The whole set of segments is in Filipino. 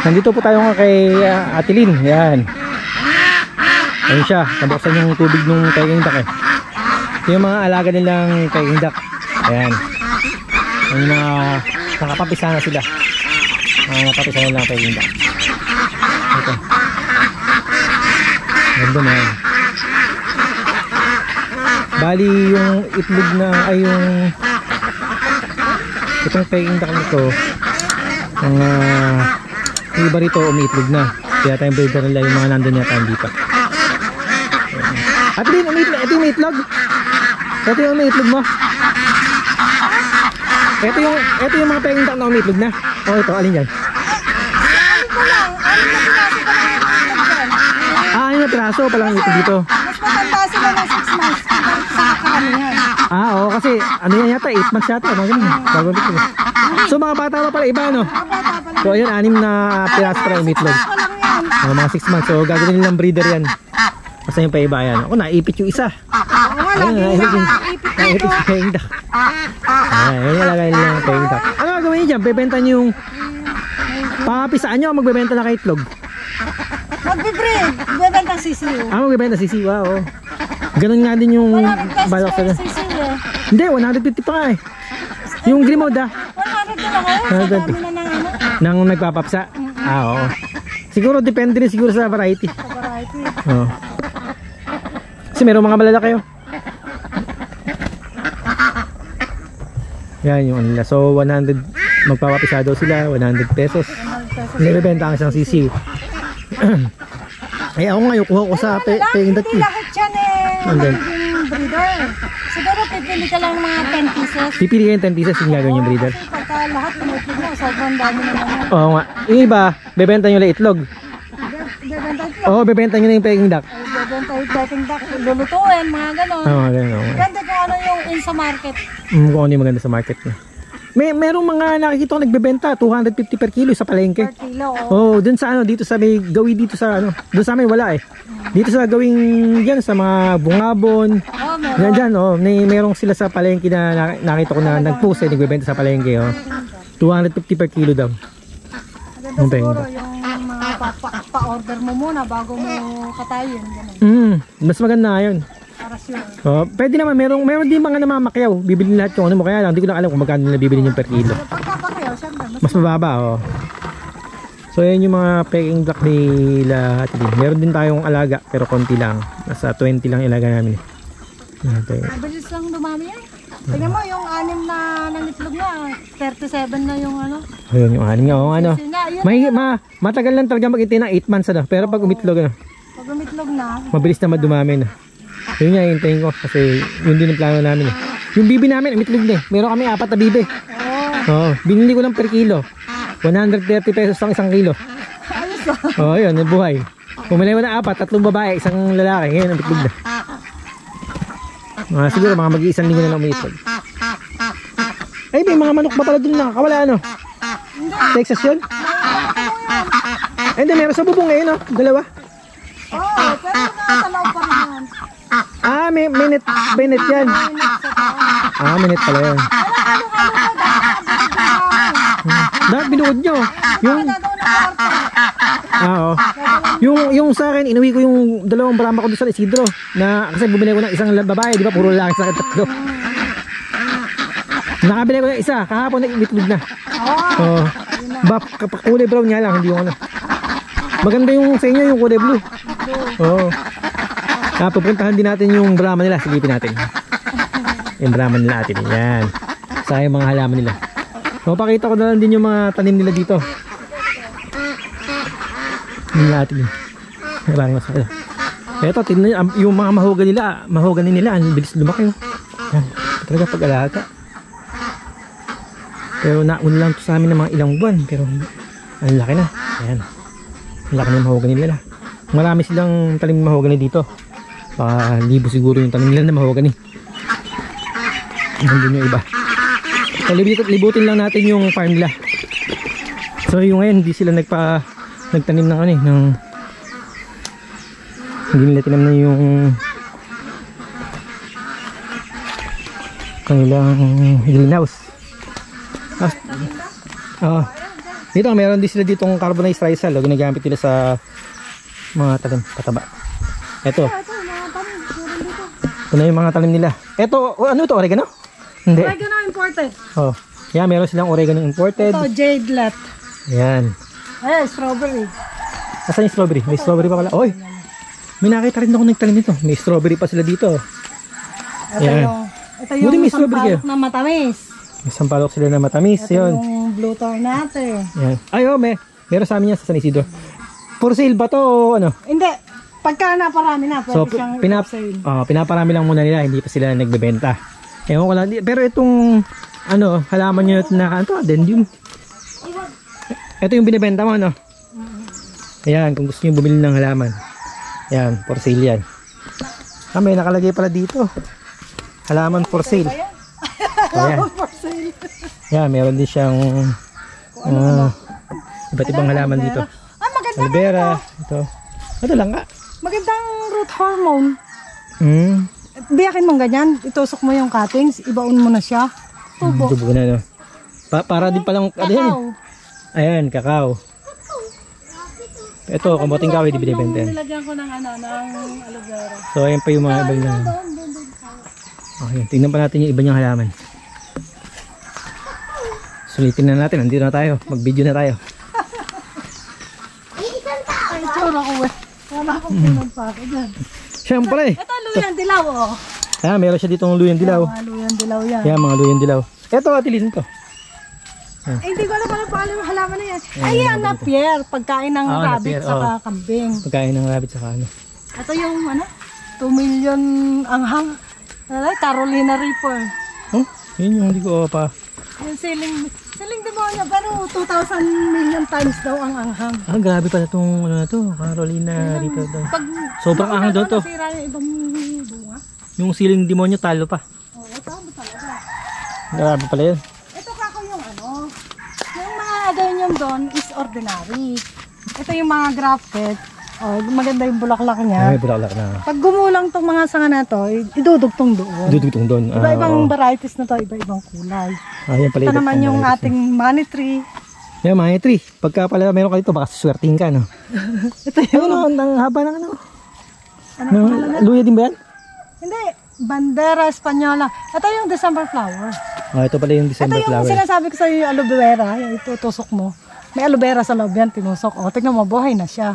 Nandito po tayo nga kay Ate Lynn. Yan. Ayun siya. Nabuksan yung tubig ng Peking duck eh. Ito yung mga alaga nilang Peking duck. Ayan. Yung mga nakapapisa na sila. Mga nakapapisa na lang Peking duck. Ito. Ganda na yan. Bali yung itlog na ay yung itong Peking duck nito. Ang iba rito umiitlog na. Kaya tayong breeder nila yung mga nandun yata dito. At din, ito yung itlog. Ito yung umiitlog mo. Ito yung mga Peking duck na umiitlog na. O ito, alin yan? Ano na piraso palang ito dito. Mas matanda sila ng 6 months sa karamihan. Oo, kasi ano yan yata, 8 months yata. Bagong ito. So mga bata pa pala iba, no? So ayun, 6 na piraso para umiitlog. Mga 6 months, so gagawin nilang breeder yan. Kasi yung pa iba yan. Ako, naipit yung isa. Ayun, naipit yung Peking duck. Ayun, nalagay nilang Peking duck. Ano gagawin niyo dyan? Bebenta niyo yung pangapisaan nyo o magbebenta na kay itlog? Magbe-breed. Bebenta sisiw. Magbebenta sisiw, oo. Ganun nga din yung balak sa sisiw eh. Hindi, 150 pa nga eh. Yung Grimod 100 na lang kayo. Sa dami na ng ano. Nang nagpapapsa? Oo. Siguro depende rin siguro sa variety. Sa variety. Oo. Kasi meron mga malala kayo. Yan yung nila. So 100 magpapapisa daw sila, 100 pesos. Nilibenta ang isang sisiw. Ay ako ngayon kuha ko sa Peking duck. Hindi lahat yan magiging breeder. Siguro pipili ka lang ng mga 10 pieces. Pipili kayo 10 pieces yung gagawin yung breeder. Kasi pagka lahat tumutlog mo, sobrang dami naman. Oo nga. Yung iba, bebenta nyo lang itlog. Bebenta itlog. Oo, bebenta nyo na yung Peking duck. Bebenta yung Peking duck. Lulutuin, mga ganon. Oo, ganun. Ganda kung ano yung in sa market. Kung ano yung maganda sa market na. Merong mga nakikita ko nagbebenta 250 per kilo sa palengke. Per kilo. Oh, dun sa ano, dito sa may gawi dito sa ano. Doon sa amin wala eh. Dito sa gawing diyan sa mga Bungabon. Oh, meron. Diyan oh, merong sila sa palengke na nakita ko na nagpost eh, nagbebenta sa palengke oh. 250 per kilo daw. Maganda siguro yung mga pa-order mo muna bago mo katayin. Ganun. Mas maganda 'yun. Para sure. Oh, pwede naman meron din mga namamakyaw. Bibili lahat yung ano mo kaya lang hindi ko lang alam kung magkano nila bibili yung per kilo. Pagkapakayaw, syempre. Mas mababa oh. So yan yung mga Peking duck nila. Meron din tayong alaga pero konti lang. Nasa 20 lang ilaga namin. Mabilis lang dumami yan. Tingnan mo yung 6 na nangitlog na. 37 na yung ano. Ayun yung 6 nga oh, ano. Matagal lang talaga mag-intay ng 8 months ano. Pero pag umitlog ano. Pag umitlog na. Mabilis na dumami na. Yun nga hintayin ko kasi yun din ang plano namin eh. Yung bibi namin umitlog na eh. Meron kami 4 na bibi. Oo. Binili ko lang per kilo. 130 pesos lang 1 kilo. Ayos ah. Oo, yun, buhay. Pumili ko na 4, 3 babae, 1 lalaki. Ngayon, umitlog na. Siguro mga mag-iisang linggo na lang umitlog. Ay, may mga manok ba pala dun nakakawala ano? Texas yun? Ay, hindi, meron sa bubong ngayon, no? Dalawa. Oo, pero nasa loob pa rin yan. May net yan. May net pala yan. Dapat binuod nyo. Yung sa akin, inuwi ko yung 2 brama ko doon sa Isidro. Kasi bumili ko ng isang babae, di ba? Puro lalaki sa akin 3. Nakabili ko ng isa, kahapon nag-itlog na. Kulay brown nga lang, hindi yung ano. Maganda yung sa inyo, yung kulay blue. Oo. Pupuntahan din natin yung brahman nila, silipin natin. Yung brahman nila atin, yan. Sa yung mga halaman nila. So, pakita ko na lang din yung mga tanim nila dito. Yung natin. Ito, tignan yung mga mahogani nila, ang bilis lumaki. Yan, talaga pag-alaga. Pero nauna lang to sa amin ng mga ilang buwan. Pero, ang laki na. Ayan. Ang laki ng mahogani nila. Marami silang tanim mahogani dito. Baka libo siguro yung tanim nila na mahogani. Nandun yung iba. So, libutin lang natin yung farm nila. So yung ngayon hindi sila nagtanim ng ano hindi nila tinamnan yung kanilang greenhouse. Dito, meron din sila ditong carbonized rice sal. Ginagamit nila sa mga talim, pataba. Ito. Ito, mga tanim. Meron dito. Ito na yung mga talim nila. Ito, ano ito? Oregano? Hindi. Oregano imported. Oh. Yan, meron silang oregano imported. Ito, jadelet. Yan. Eh, strawberry. Asan yung strawberry? May strawberry pa pala. Oy! May nakita rin ako nagtalim nito. May strawberry pa sila dito. Ito Yan. ito Buti yung may strawberry sampalok na matamis. May sampalok sila na matamis. Ito Yun. yung blue thorn natin. Yan. Ay, oh, meron sa amin yan sa San Isidro. For sale ba to o ano? Hindi. Pagka naparami na, pwede So, siyang sale. pinaparami lang muna nila. Hindi pa sila nagbebenta. Ewan ko lang. Pero itong, ano, halaman nyo na, ano to, adendium. Ito yung binibenta mo, ano? Ayan, kung gusto nyo bumili ng halaman. Ayan, for sale yan. Ah, may nakalagay pala dito. Halaman for sale. Ayan. For sale. Ayan, meron din siyang iba't ibang halaman dito. Ah, maganda Aloe vera. Ito. Ito lang nga. Magandang root hormone. Hmm. Biyakin mong ganyan, itusok mo yung cuttings, ibaon mo na siya. Tubo. Tubo na, no? Para din palang, ano yan? Kakao. Ayan, kakao. Ito, kamuting kahoy, di binibenta yan. Nilagyan ko ng aloe vera. So, ayan pa yung mga iba na. Okay, tingnan pa natin yung iba niyang halaman. Sulitin na natin, nandito na tayo. Mag-video na tayo. Ay, tsura ko eh. Wala akong pinagpako dyan. Siyempre. Ito, luyang dilaw oh. Ayan, meron siya ditong luyang dilaw. Mga luyang dilaw yan. Ayan, mga luyang dilaw. Ito, atilin to. Eh, hindi ko alam kung paano yung halaman na yan. Ay, yan, napier. Pagkain ng rabbit napier, saka kambing. Pagkain ng rabbit saka ano. Ito yung, 2 million anghang. Carolina Reaper. Oh, yun yung hindi ko pa. Yung siling demonyo, pero 2,000 million times daw ang anghang. Ah, grabe pala itong ano na to. Carolina dito daw. Pag Sobrang anghang daw to. nasira yung ibang bunga. Yung siling demonyo talo pa. Oo, tama talaga. Grabe pala yun. Ito kako yung yung mga ganyan doon is ordinary. Ito yung mga grafted. Oh, maganda yung bulaklak Ay, niya. may bulaklak na. Pag gumulang tong mga sanga na to, idudugtong doon. Dudugtong doon. Iba-ibang varieties na to, iba-ibang kulay. Yan pala Ito naman yung ating money tree. Yan, mga tree. Pagka pala meron ka dito, baka suswerting ka, no? Ito yung, Ano, ang haba ng ano? ano pangalan na? Luya din ba yan? Hindi, Bandera Espanyola. Ito yung December flower. Ah, ito pala yung Ito December yung flower. sinasabi ko sa iyo, aloe vera. Yung itutusok mo. May aloe vera sa loob yan, tinusok. O, tignan mo, buhay na siya.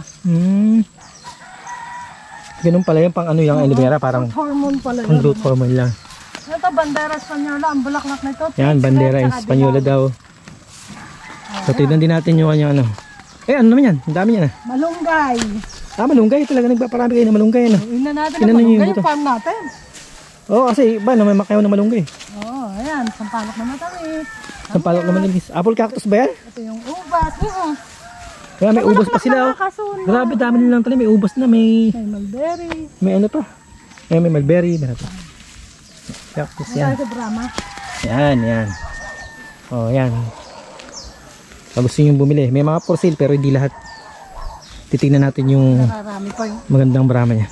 Ganun pala yung pang ano yung aloe vera, parang Hormone pala pang yun. growth hormone lang. Ito, Bandera Espanyola. Ang bulaklak na ito. Yan, bandera Red, yung tsaka Espanyola dilaw. daw. So, tignan din natin yung kanyang ano. Ano naman yan? Ang dami yan ah. Malunggay. Malunggay. Talaga nagpaparami kayo ng malunggay, ano? Uwi na natin Tingnan ang niyo malunggay, dito. yung farm natin. Oo, kasi iba na may makayaw na malunggay. Oo, ayan. Sampalok na matamis. Sampalok naman nila. Apple cactus ba yan? Ito yung ubas. Kaya may ubos pa sila. Oh. Nakakasunod. Grabe, dami nilang talim. May ubos na. May May mulberry. ano pa. May mulberry. Meron pa. Cactus May yan. tayo sa Brahma. Yan. Oh, yan. Pag gusto nyo bumili. May mga for sale pero hindi lahat. Titignan natin yung Nararami pa yung. magandang Brahma niya.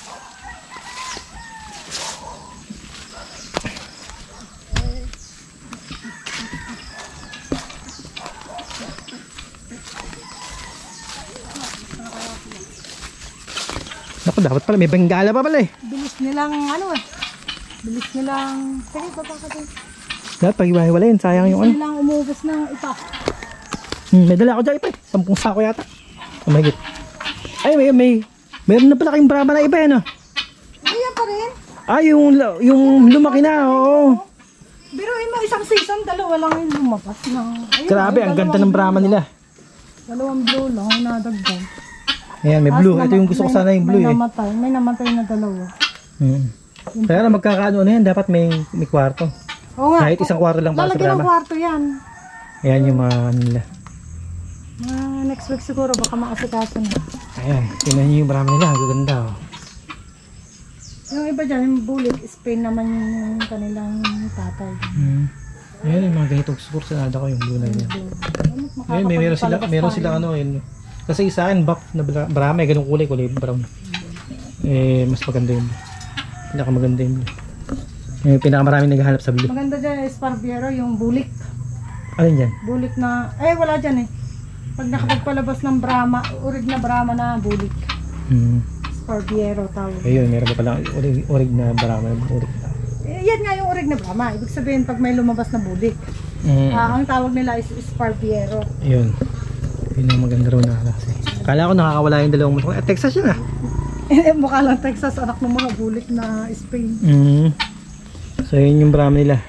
Naku, dapat pala may bengala pa pala eh. Bilis nilang Bilis nilang. Sige, baba ka din. Dapat pag-iwahiwalayin, sayang yung ano. Bilis nilang umubos ng ipa. May dala ako dyan ipa eh. 10 sako yata. Mahigit. Ay, meron na pala kayong Brahma na iba yan oh. Ayan pa rin. Yung lumaki na, oo. Biruin mo isang season, dalawa lang yung lumabas na. Ayun, Grabe, ang ganda ng Brahma nila. Dalawang blue lang, yung nadagdag. Ayan, may blue. Ito yung gusto ko sana yung blue eh. May namatay na dalawa. Kaya na magkakaano na yan, dapat may kwarto. Oo nga. Kahit isang kwarto lang para sa Lalagyan ng Brahma. kwarto yan. Ayan yung mga ano nila. Next week siguro, baka maasikaso na. Ayan, tingnan nyo yung Brahma nila. Ang ganda oh. Yung iba dyan, yung bullet, Spain naman yung kanilang tatay. Ayan yung mga ganitong kursanada ko yung blue na yan. Ayan, meron sila ano yun. Kasi sa akin, buff na Brahma, ganung kulay brown. Mas maganda yung blue. Pinakamaganda yung blue. Yung pinakamaraming naghahanap sa blue. Maganda dyan, Esparviero, yung bulik. Alin dyan? Bulik na, wala dyan eh. Pag nakapagpalabas ng Brahma, urig na Brahma na bulik. Sparviero tawag. Ayun, meron pa pala urig na Brahma. Yan nga yung urig na Brahma. Ibig sabihin pag may lumabas na bulik. Ang tawag nila is Sparviero. Ayun. Yun ang maganda raw na klase. Kala ko nakakawala yung dalawang motor. Texas yun ah. Mukha lang Texas, anak ng mga bulik na Spain. So yun yung Brahma nila.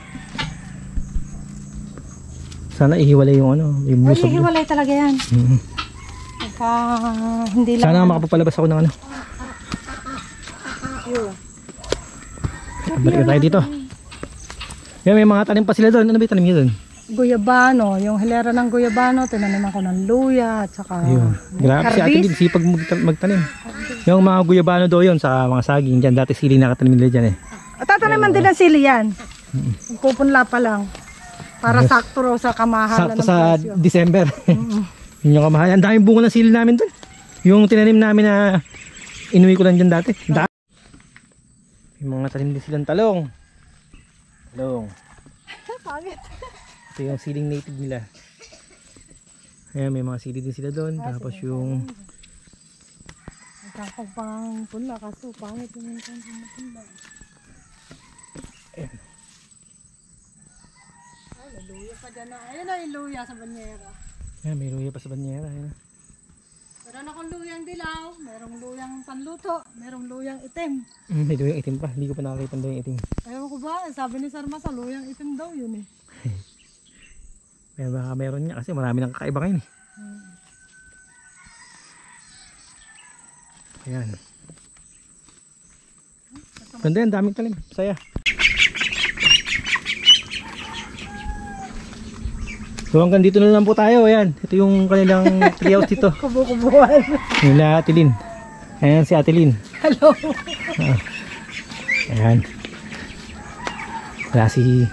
Sana ihiwalay yung ano, yung busog. Ay, hiwalay talaga yan. Pagka hindi lang. Sana makapagpalabas ako ng ano. Balik tayo dito. Yan, may mga tanim pa sila doon. Ano ba yung tanim nyo doon? Guyabano, yung hilera ng guyabano, tinanim ako ng luya at saka Ayun. Grabe si Ate Lynn, sipag magtanim. Yung mga guyabano daw yun sa mga saging dyan. Dati sili nakatanim nila dyan eh. Tataniman din ng sili yan. Pupunla pa lang. Para sakto raw sa kamahalan Sakto ng sa presyo. December. Yun yung kamahalan. Ang daming bunga ng sili namin doon. Yung tinanim namin na inuwi ko lang dyan dati. Yung mga tanim din silang talong. Talong. Pangit. Ito yung siling native nila. Ayan, may mga sili din sila doon. Tapos yung Nagkakong pang punla kaso pangit yung punla. ayan. Luya pa dyan na. Ayun na yung luya sa banyera. Ayan, may luya pa sa banyera. Ayan. Meron akong luyang dilaw, merong luyang panluto, merong luyang itim. May luyang itim pa. Hindi ko pa nakakita ng luyang itim. Ayaw ko ba? Sabi ni Sarma sa luyang itim daw yun eh. Pero baka meron niya kasi marami nang kakaiba ngayon eh. Ayan. Ganda yan, daming talim. Saya. So hanggang dito na lang po tayo. Ayan. Ito yung kanilang treehouse dito. Kubo-kubuhan. Nila Ate Lynn. Ayan si Ate Lynn. Hello. Ayan. Wala si...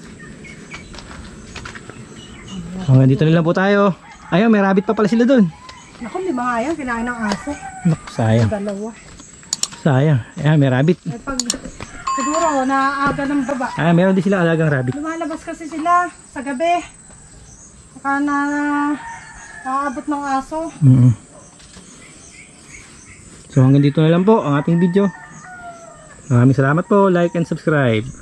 Hanggang dito na lang po tayo. Ayun, may rabbit pa pala sila doon. Naku, di ba nga yan? Kinain ng aso. Naku, sayang. Dalawa. Sayang. Ayan, may rabbit. Eh pag siguro naaga ng baba. Ah, meron din sila alagang rabbit. Lumalabas kasi sila sa gabi. Saka na naaabot ng aso. So hanggang dito na lang po ang ating video. Maraming salamat po. Like and subscribe.